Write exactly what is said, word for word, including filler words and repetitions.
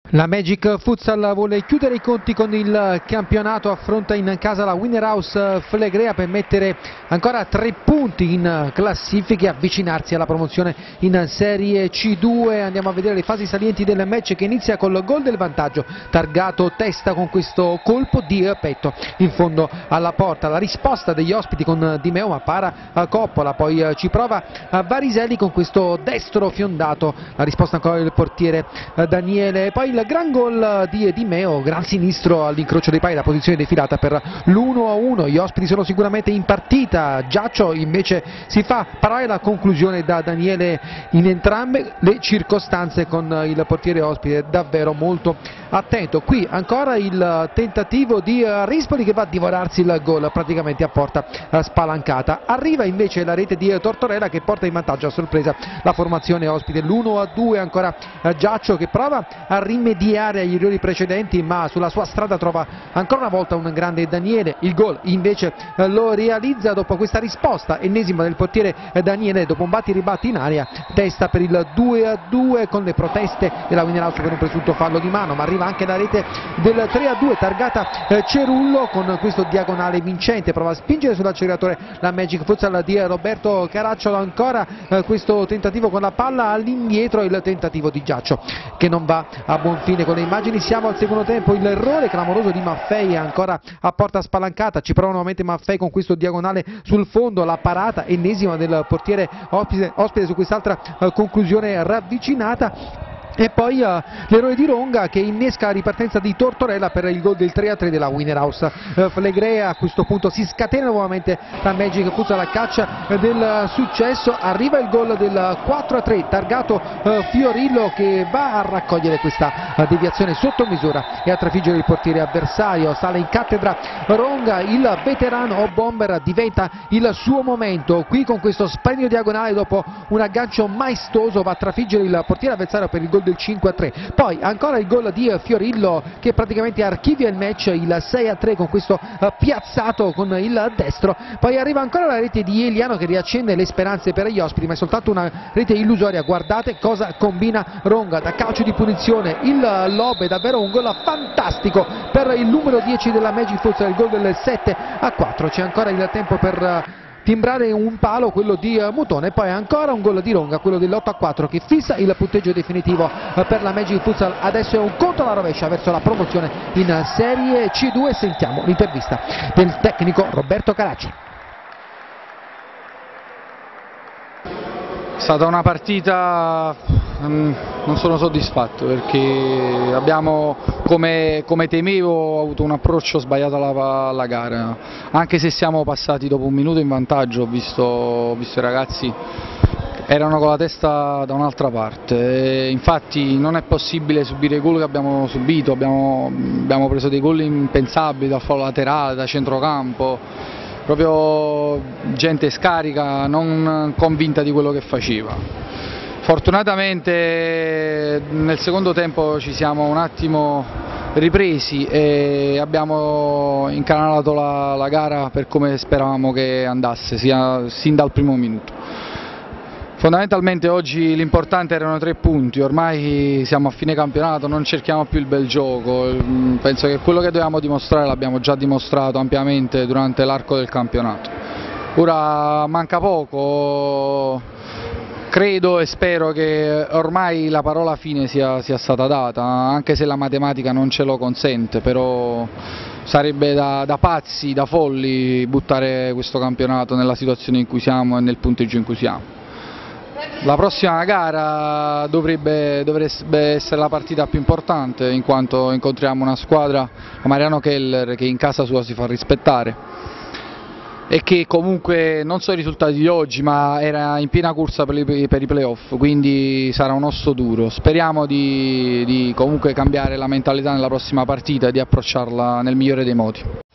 La Magic Futsal vuole chiudere i conti con il campionato, affronta in casa la Winner House Flegrea per mettere ancora tre punti in classifica e avvicinarsi alla promozione in Serie C due. Andiamo a vedere le fasi salienti del match che inizia col gol del vantaggio, targato testa con questo colpo di petto in fondo alla porta. La risposta degli ospiti con Di Meo, ma para a Coppola, poi ci prova a Variselli con questo destro fiondato, la risposta ancora del portiere Daniele, poi il gran gol di Di Meo, gran sinistro all'incrocio dei pali, la posizione defilata per l'uno a uno. Gli ospiti sono sicuramente in partita, Giaccio invece si fa parare la conclusione da Daniele in entrambe le circostanze, con il portiere ospite davvero molto attento. Qui ancora il tentativo di Rispoli che va a divorarsi il gol praticamente a porta spalancata. Arriva invece la rete di Tortorella che porta in vantaggio a sorpresa la formazione ospite. L'uno a due, ancora Giaccio che prova a rimediare agli errori precedenti, ma sulla sua strada trova ancora una volta un grande Daniele. Il gol invece lo realizza dopo questa risposta ennesima del portiere Daniele, dopo un batti ribatti in aria, testa per il due a due con le proteste della Winner House per un presunto fallo di mano, ma arriva anche la rete del tre a due targata Cerullo con questo diagonale vincente. Prova a spingere sull'acceleratore la Magic Futsal di Roberto Caracciolo, ancora questo tentativo con la palla all'indietro, il tentativo di Giaccio che non va a buon fine con le immagini. Siamo al secondo tempo, il errore clamoroso di Maffei ancora a porta spalancata, ci prova nuovamente Maffei con questo diagonale sul fondo, la parata ennesima del portiere ospite, ospite su quest'altra uh, conclusione ravvicinata. E poi uh, l'errore di Ronga che innesca la ripartenza di Tortorella per il gol del tre a tre della Winner House uh, Flegrea. A questo punto si scatena nuovamente la Magic Futsal alla caccia uh, del successo, arriva il gol del quattro a tre targato uh, Fiorillo che va a raccogliere questa uh, deviazione sotto misura e a trafiggere il portiere avversario. Sale in cattedra Ronga, il veterano o bomber, diventa il suo momento qui con questo splendido diagonale, dopo un aggancio maestoso va a trafiggere il portiere avversario per il gol del cinque a tre. Poi ancora il gol di Fiorillo che praticamente archivia il match, il sei a tre con questo uh, piazzato con il destro. Poi arriva ancora la rete di Eliano che riaccende le speranze per gli ospiti, ma è soltanto una rete illusoria. Guardate cosa combina Ronga da calcio di punizione, il lob è davvero un gol fantastico per il numero dieci della Magic Futsal, il gol del sette a quattro. C'è ancora il tempo per uh, timbrare un palo, quello di uh, Mutone, e poi ancora un gol di Ronga, quello dell'otto a quattro che fissa il punteggio definitivo uh, per la Magic Futsal. Adesso è un conto alla rovescia verso la promozione in Serie C due. Sentiamo l'intervista del tecnico Roberto Caracciolo. È stata una partita, um, non sono soddisfatto perché abbiamo, come, come temevo, avuto un approccio sbagliato alla, alla gara. Anche se siamo passati dopo un minuto in vantaggio, ho visto, ho visto i ragazzi erano con la testa da un'altra parte. E infatti non è possibile subire i gol che abbiamo subito, abbiamo, abbiamo preso dei gol impensabili dal fallo laterale, da centrocampo. Proprio gente scarica, non convinta di quello che faceva. Fortunatamente nel secondo tempo ci siamo un attimo ripresi e abbiamo incanalato la, la gara per come speravamo che andasse, sia, sin dal primo minuto. Fondamentalmente oggi l'importante erano tre punti, ormai siamo a fine campionato, non cerchiamo più il bel gioco, penso che quello che dovevamo dimostrare l'abbiamo già dimostrato ampiamente durante l'arco del campionato. Ora manca poco, credo e spero che ormai la parola fine sia, sia stata data, anche se la matematica non ce lo consente, però sarebbe da, da pazzi, da folli buttare questo campionato nella situazione in cui siamo e nel punteggio in cui siamo. La prossima gara dovrebbe, dovrebbe essere la partita più importante, in quanto incontriamo una squadra, la Mariano Keller, che in casa sua si fa rispettare e che comunque non so i risultati di oggi, ma era in piena corsa per i, per i playoff, quindi sarà un osso duro. Speriamo di, di comunque cambiare la mentalità nella prossima partita e di approcciarla nel migliore dei modi.